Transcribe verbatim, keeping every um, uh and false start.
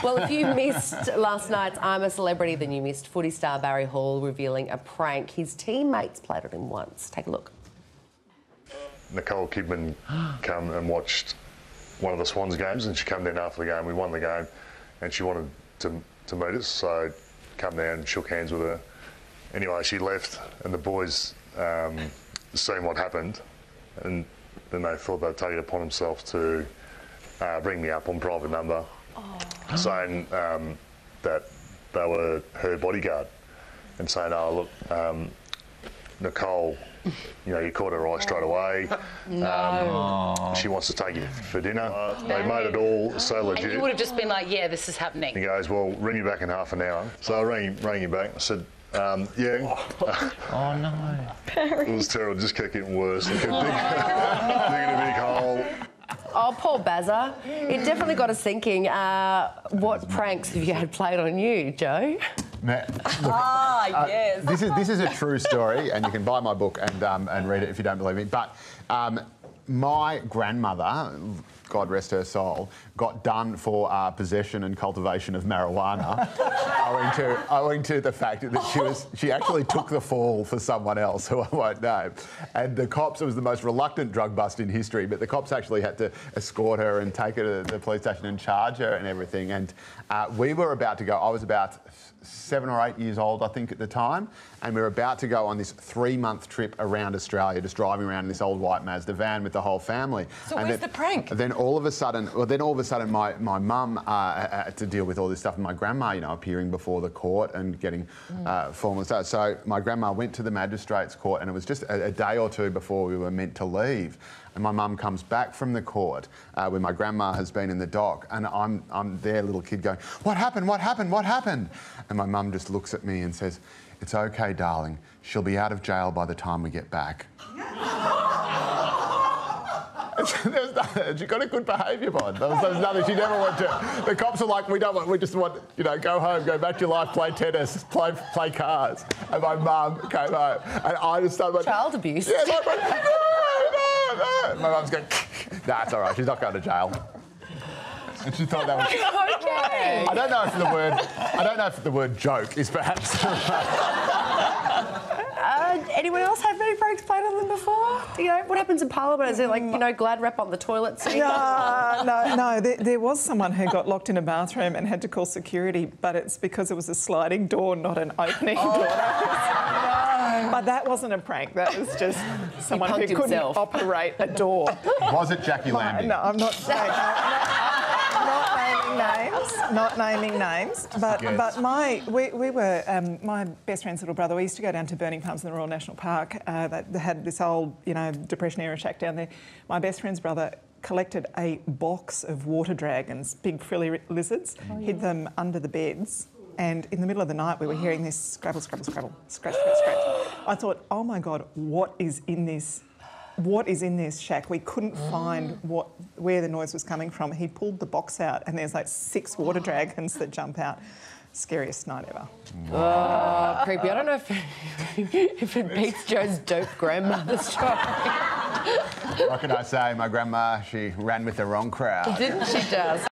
Well, if you missed last night's I'm a Celebrity, then you missed footy star Barry Hall revealing a prank. His teammates played on him once. Take a look. Nicole Kidman come and watched one of the Swans games, and she come down after the game. We won the game, and she wanted to, to meet us, so come down and shook hands with her. Anyway, she left, and the boys um, seen what happened, and then they thought they'd take it upon themselves to uh, ring me up on private number, oh. saying um, that they were her bodyguard, and saying, "Oh, look, um, Nicole, you know, you caught her eye straight away. No. Um, she wants to take you for dinner." No. They made it all so legit. And you would have just been like, "Yeah, this is happening." He goes, "Well, ring you back in half an hour." So I rang, rang him back. I said, um, "Yeah." Oh no. It was terrible. It just kept getting worse. I kept digging, digging a big hole. Oh, poor Bazza. It definitely got us thinking. Uh, what pranks have you had played on you, Joe? Ah, uh, yes. This is this is a true story, and you can buy my book and um, and read it if you don't believe me. But um, my grandmother, God rest her soul, got done for uh, possession and cultivation of marijuana, owing to owing to the fact that she was she actually took the fall for someone else who I won't name, and the cops. It was the most reluctant drug bust in history, but the cops actually had to escort her and take her to the police station and charge her and everything. And uh, we were about to go. I was about seven or eight years old, I think, at the time, and we were about to go on this three-month trip around Australia, just driving around in this old white Mazda van with the whole family. So and where's then, the prank? Then all of a sudden, well, then all of a sudden, my my mum uh, had to deal with all this stuff, and my grandma, you know, appearing before the court and getting mm. uh, formal stuff. So my grandma went to the magistrates' court, and it was just a, a day or two before we were meant to leave. And my mum comes back from the court uh, where my grandma has been in the dock, and I'm I'm there, little kid, going, "What happened? What happened? What happened?" And my mum just looks at me and says, "It's okay, darling. She'll be out of jail by the time we get back." There's nothing. She got a good behaviour bond. There was, there was nothing. She never went to. The cops are like, "We don't want. We just want, you know, go home, go back to your life, play tennis, play play cards." And my mum came home, and I just started. Child abuse. Yeah, like, no, no, no. My mum's going, "Nah, it's all right. She's not going to jail." And she thought that was okay. I don't know if the word. I don't know if the word joke is perhaps. Uh, anyone else have any pranks played on them before? You know, what happens in Parliament? Is it like, you know, glad wrap on the toilet seat? No, no, no. There, there was someone who got locked in a bathroom and had to call security, but it's because it was a sliding door, not an opening oh, door. No. But that wasn't a prank. That was just someone who couldn't himself. operate a door. Was it Jackie Lambie? No, I'm not saying. Not naming names, not naming names, but Yes. but my we, we were um, my best friend's little brother. We used to go down to Burning Palms in the Royal National Park. Uh, they, they had this old, you know, Depression era shack down there. My best friend's brother collected a box of water dragons, big frilly lizards, oh, yeah. hid them under the beds. And in the middle of the night, we were hearing this scrabble, scrabble, scrabble, scratch, scratch, scratch. I thought, oh my God, what is in this? What is in this shack? We couldn't find what where the noise was coming from. He pulled the box out, and there's like six water dragons that jump out. Scariest night ever. Wow. Oh, creepy. I don't know if, if it beats Joe's dope grandmother story. What can I say? My grandma, she ran with the wrong crowd. Didn't she just?